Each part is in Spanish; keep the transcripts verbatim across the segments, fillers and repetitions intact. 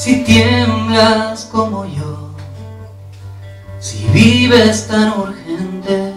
Si tiemblas como yo, si vives tan urgente,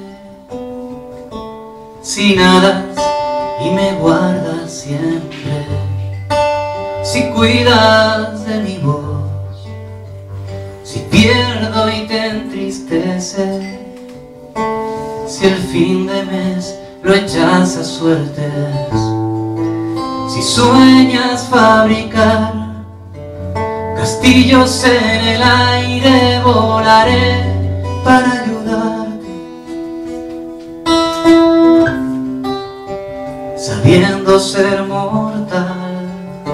si nadas y me guardas siempre, si cuidas de mi voz, si pierdo y te entristece, si el fin de mes lo echas a suertes, si sueñas fabricar castillos en el aire, volaré para ayudarte, sabiendo ser mortal.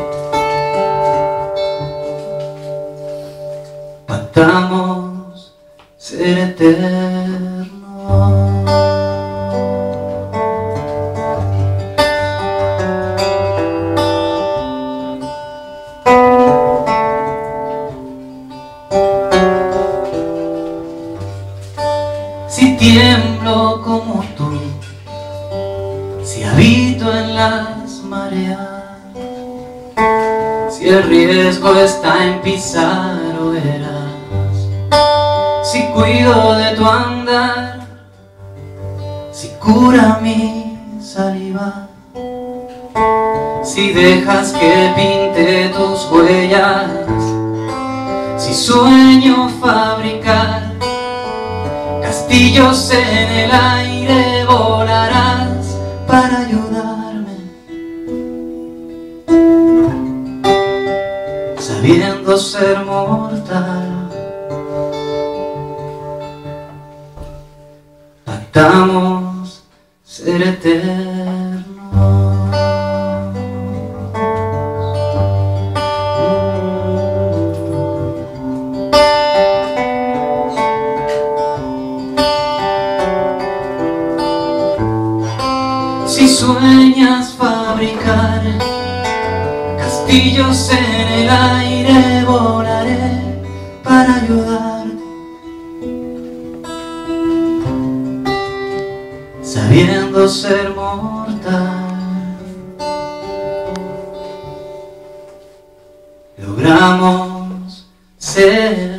Pactamos ser eternos. Si tiemblo como tú, si habito en las mareas, si el riesgo está en pisar hogueras, si cuido de tu andar, si cura mi saliva, si dejas que pinte tus huellas, si sueño fabricar castillos en el aire, volarás para ayudarme, sabiendo ser mortal. Pactamos ser eternos. Si sueñas fabricar castillos en el aire, volaré para ayudarte, sabiendo ser mortal. Logramos ser